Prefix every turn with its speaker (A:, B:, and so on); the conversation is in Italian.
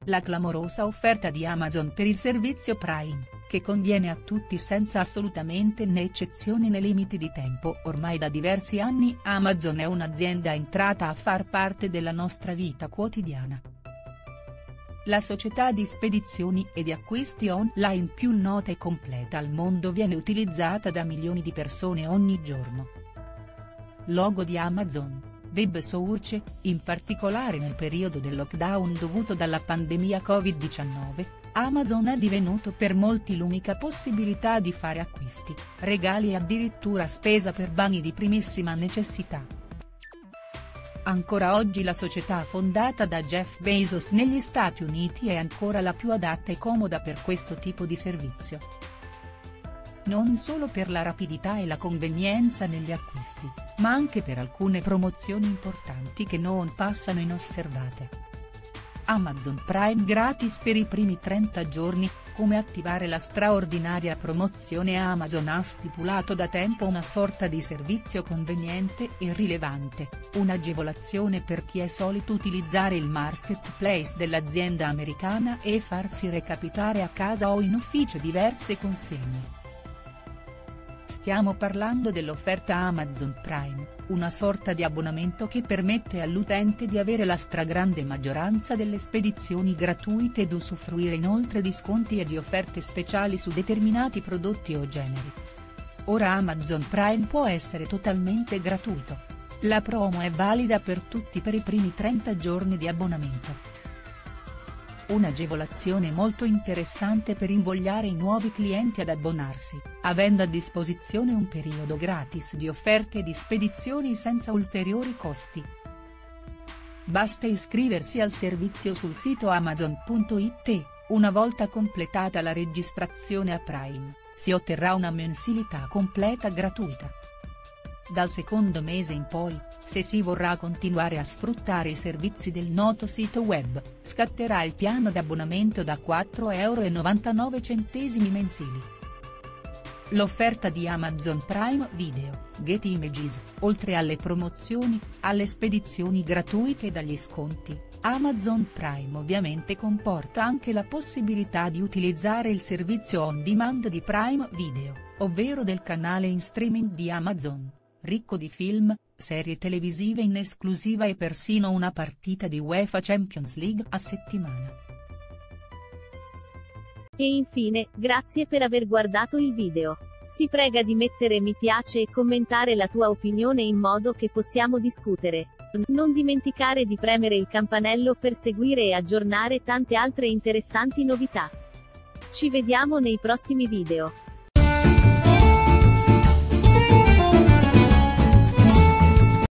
A: la clamorosa offerta di Amazon per il servizio Prime, che conviene a tutti senza assolutamente né eccezioni né limiti di tempo. Ormai da diversi anni Amazon è un'azienda entrata a far parte della nostra vita quotidiana. La società di spedizioni e di acquisti online più nota e completa al mondo viene utilizzata da milioni di persone ogni giorno. Logo di Amazon, web search, in particolare nel periodo del lockdown dovuto dalla pandemia Covid-19, Amazon è divenuto per molti l'unica possibilità di fare acquisti, regali e addirittura spesa per beni di primissima necessità. Ancora oggi la società fondata da Jeff Bezos negli Stati Uniti è ancora la più adatta e comoda per questo tipo di servizio. Non solo per la rapidità e la convenienza negli acquisti, ma anche per alcune promozioni importanti che non passano inosservate. Amazon Prime gratis per i primi 30 giorni, come attivare la straordinaria promozione. Amazon ha stipulato da tempo una sorta di servizio conveniente e rilevante, un'agevolazione per chi è solito utilizzare il marketplace dell'azienda americana e farsi recapitare a casa o in ufficio diverse consegne. Stiamo parlando dell'offerta Amazon Prime, una sorta di abbonamento che permette all'utente di avere la stragrande maggioranza delle spedizioni gratuite ed usufruire inoltre di sconti e di offerte speciali su determinati prodotti o generi. Ora Amazon Prime può essere totalmente gratuito. La promo è valida per tutti per i primi 30 giorni di abbonamento. Un'agevolazione molto interessante per invogliare i nuovi clienti ad abbonarsi, avendo a disposizione un periodo gratis di offerte e di spedizioni senza ulteriori costi. Basta iscriversi al servizio sul sito amazon.it, una volta completata la registrazione a Prime, si otterrà una mensilità completa gratuita. Dal secondo mese in poi, se si vorrà continuare a sfruttare i servizi del noto sito web, scatterà il piano d'abbonamento da €4,99 mensili. L'offerta di Amazon Prime Video, Get Images, oltre alle promozioni, alle spedizioni gratuite e agli sconti, Amazon Prime ovviamente comporta anche la possibilità di utilizzare il servizio on demand di Prime Video, ovvero del canale in streaming di Amazon, ricco di film, serie televisive in esclusiva e persino una partita di UEFA Champions League a settimana.
B: E infine, grazie per aver guardato il video. Si prega di mettere mi piace e commentare la tua opinione in modo che possiamo discutere. Non dimenticare di premere il campanello per seguire e aggiornare tante altre interessanti novità. Ci vediamo nei prossimi video.